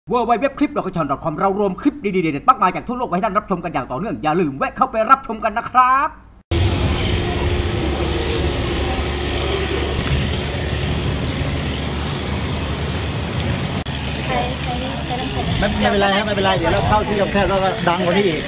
www.clip.com เรารวมคลิปดีๆเด็ดๆมากมายจากทั่วโลกไว้ให้ท่านรับชมกันอย่างต่อเนื่องอย่าลืมแวะเข้าไปรับชมกันนะครับไม่เป็นไรครับไม่เป็นไรเดี๋ยวเราเข้าที่แคบแล้วก็ดังกว่านี้อีก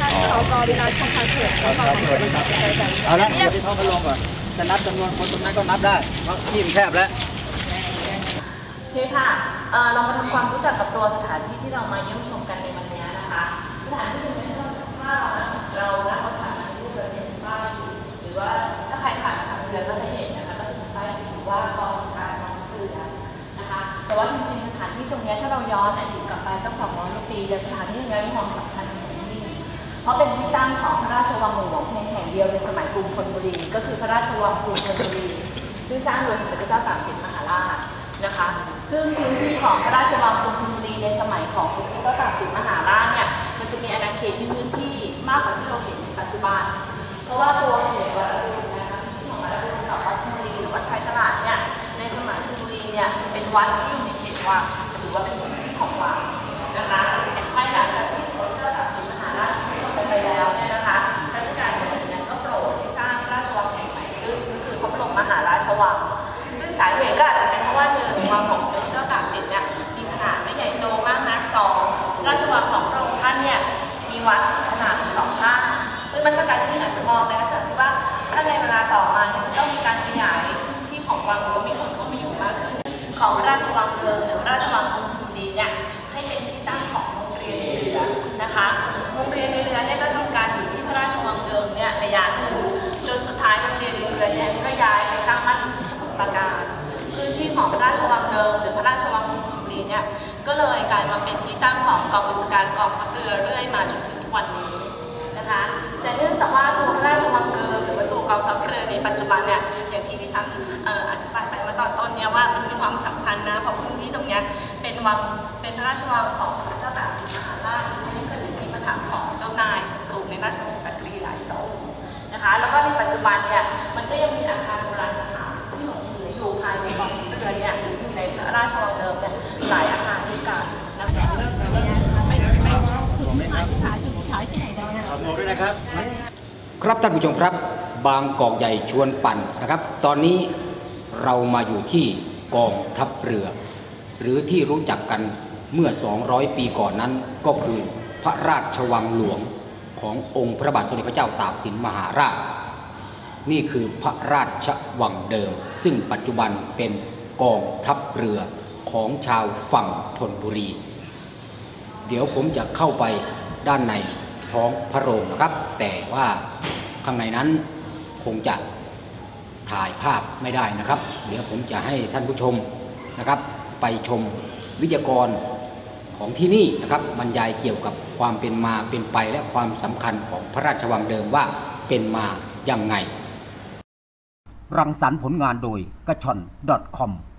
เอาละเดี๋ยวที่เขามาลงก่อนจะนับจำนวนคนตรงนั้นก็นับได้เพราะที่มันแคบแล้วโอเคค่ะเรามาทำความรู้จักกับตัวสถานที่ที่เรามาเยี่ยมชมกันในวันนี้นะคะสถานที่ตรงนี้ถ้าเรานั่งรถผ่านมาที่เดินเห็นป้ายหรือว่าถ้าใครผ่านทางเรือก็จะเห็นนะคะก็จะมีป้ายหรือว่ากองการกองเรือนะคะแต่ว่าจริงๆสถานที่ตรงนี้ถ้าเราย้อนอดีตกลับไปตั้ง200 ปีสถานที่นี้มีความสำคัญอย่างยิ่งเพราะเป็นที่ตั้งของพระราชวังหลวงเพียงแห่งเดียวในสมัยกรุงธนบุรีก็คือพระราชวังกรุงธนบุรีซึ่งสร้างโดยสมเด็จพระเจ้าตากสินมหาราชนะคะซึ่งพื้นที่ของพระราชวังกรุงธนบุรีในสมัยของสมเด็จพระเจ้าตากสินมหาราชเนี่ยมันจะมีอาณาเขตพื้นที่มากกว่าที่เราเห็นในปัจจุบันเพราะว่าตัวเขตวัดอรุณนะคะที่ของวัดอรุณกับวัดธนบุรีหรือวัดไทยตลาดเนี่ยในสมัยธนบุรีเนี่ยเป็นวัดที่อยู่ในเขตวังหรือว่าเป็นพื้นที่ของวังนะคะภายหลังจากที่สมเด็จพระเจ้าตากสินมหาราชไปแล้วเนี่ยนะคะรัชกาลที่1เนี่ยก็โปรดให้สร้างพระราชวังแห่งใหม่ขึ้นคือพระบรมมหาราชวังซึ่งสาเหตุก็อาจจะเป็นเพราะว่า1วังของสมเด็จพระเจ้าตากสินเนี่ยมีขนาดไม่ใหญ่โตมากนัก2ราชวังของพระองค์ท่านเนี่ยมีวัดขนาด2 ข้างซึ่งรัชกาลที่1อาจจะมองในลักษณะที่ว่าถ้าในเวลาต่อมาเนี่ยจะต้องมีการขยายที่ของวังหรือว่ามีคนเข้ามาอยู่มากขึ้นของพระราชวังเดิมหรือพระราชวังกรุงธนบุรีเนี่ยให้เป็นที่ตั้งของโรงเรียนในเรือนะคะโรงเรียนในเรือเนี่ยก็ทำการอยู่ที่พระราชวังเดิมเนี่ยระยะหนึ่งจนสุดท้ายโรงเรียนในเรือเนี่ยก็ย้ายไปตั้งมั่นที่สมุทรปราการพื้นที่ของพระราชวังเดิมหรือพระราชวังกรุงธนบุรีเนี่ยก็เลยกลายมาเป็นที่ตั้งของกองบัญชาการกองทัพเรือเรื่อยมาจนถึงทุกวันนี้นะคะแต่เนื่องจากว่าตัวพระราชวังเดิมหรือว่าตัวกองทัพเรือในปัจจุบันเนี่ยอย่างที่ดิฉันอธิบายไปเมื่อตอนต้นเนี่ยว่ามันมีความสำคัญนะเพราะพื้นที่ตรงนี้เป็นวังเป็นพระราชวังของสมเด็จพระเจ้าตากสินมหาราชที่เคยเป็นที่ประทับของเจ้านายชั้นสูงในราชวงศ์จักรีหลายพระองค์นะคะแล้วก็ในปัจจุบันเนี่ยมันก็ยังมีอาคารโบราณสถานที่หลงเหลืออยู่ภายในกองทัพเรือเนี่ยหรืออยู่ในพระราชวังเดิมเนี่ยหลายอาคารด้วยกันนะคะไม่จุดสุดท้ายที่ไหนได้นะคะหมดด้วยนะครับครับท่านผู้ชมครับบางกอกใหญ่ชวนปั่นนะครับตอนนี้เรามาอยู่ที่กองทัพเรือหรือที่รู้จักกันเมื่อ200 ปีก่อนนั้นก็คือพระราชวังหลวงขององค์พระบาทสมเด็จพระเจ้าตากสินมหาราชนี่คือพระราชวังเดิมซึ่งปัจจุบันเป็นกองทัพเรือของชาวฝั่งธนบุรีเดี๋ยวผมจะเข้าไปด้านในท้องพระโรงนะครับแต่ว่าข้างในนั้นคงจะถ่ายภาพไม่ได้นะครับเดี๋ยวผมจะให้ท่านผู้ชมนะครับไปชมวิทยากรของที่นี่นะครับบรรยายเกี่ยวกับความเป็นมาเป็นไปและความสำคัญของพระราชวังเดิมว่าเป็นมาอย่างไงรังสรรค์ผลงานโดยกระชอน .com